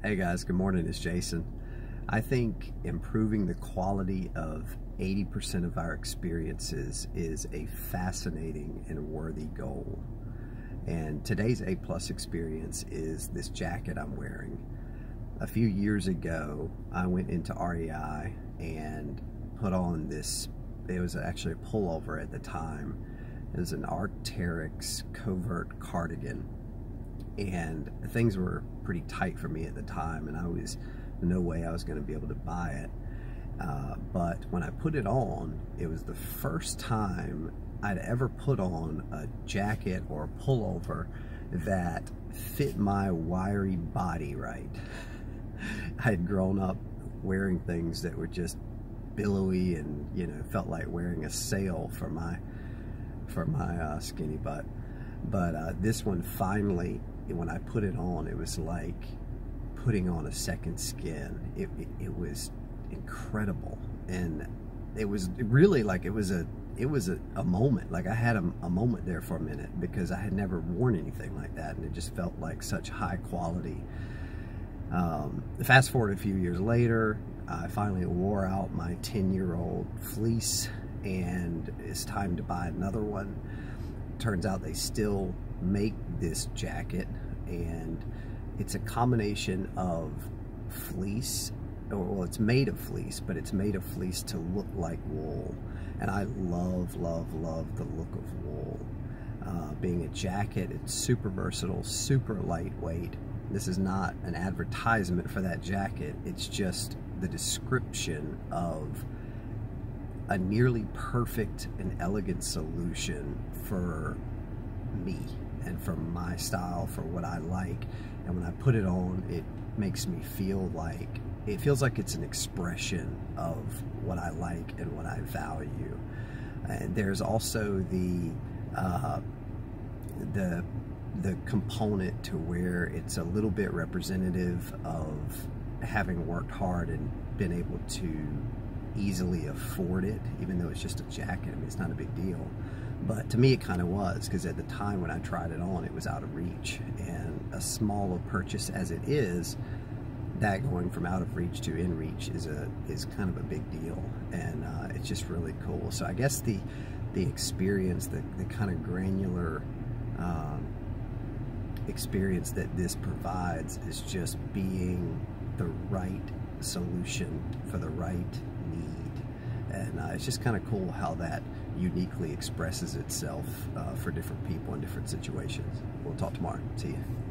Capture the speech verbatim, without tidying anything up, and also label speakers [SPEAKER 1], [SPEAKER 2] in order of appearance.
[SPEAKER 1] Hey guys, good morning, it's Jason. I think improving the quality of eighty percent of our experiences is a fascinating and worthy goal. And today's A plus experience is this jacket I'm wearing. A few years ago, I went into R E I and put on this, it was actually a pullover at the time. It was an Arc'teryx Covert cardigan. And things were pretty tight for me at the time, and I was no way I was going to be able to buy it. Uh, but when I put it on, it was the first time I'd ever put on a jacket or a pullover that fit my wiry body right. I had grown up wearing things that were just billowy and, you know, felt like wearing a sail for my for my uh, skinny butt. But uh, this one finally, when I put it on, it was like putting on a second skin. It, it, it was incredible, and it was really like it was a it was a, a moment. Like I had a, a moment there for a minute, because I had never worn anything like that, and it just felt like such high quality. Um, fast forward a few years later, I finally wore out my ten year old fleece, and it's time to buy another one. Turns out they still make this jacket, and it's a combination of fleece, or well, it's made of fleece, but it's made of fleece to look like wool. And I love, love, love the look of wool. Uh, being a jacket, it's super versatile, super lightweight. This is not an advertisement for that jacket. It's just the description of a nearly perfect and elegant solution for me and for my style, for what I like. And when I put it on, it makes me feel like, it feels like it's an expression of what I like and what I value. And there's also the uh, the the component to where it's a little bit representative of having worked hard and been able to easily afford it, even though it's just a jacket. I mean, it's not a big deal. But to me, it kind of was, because at the time when I tried it on, it was out of reach. And a small purchase as it is, that going from out of reach to in reach is a is kind of a big deal, and uh, it's just really cool. So I guess the the experience, the the kind of granular um, experience that this provides is just being the right solution for the right need. And uh, it's just kind of cool how that uniquely expresses itself uh, for different people in different situations. We'll talk tomorrow. See you.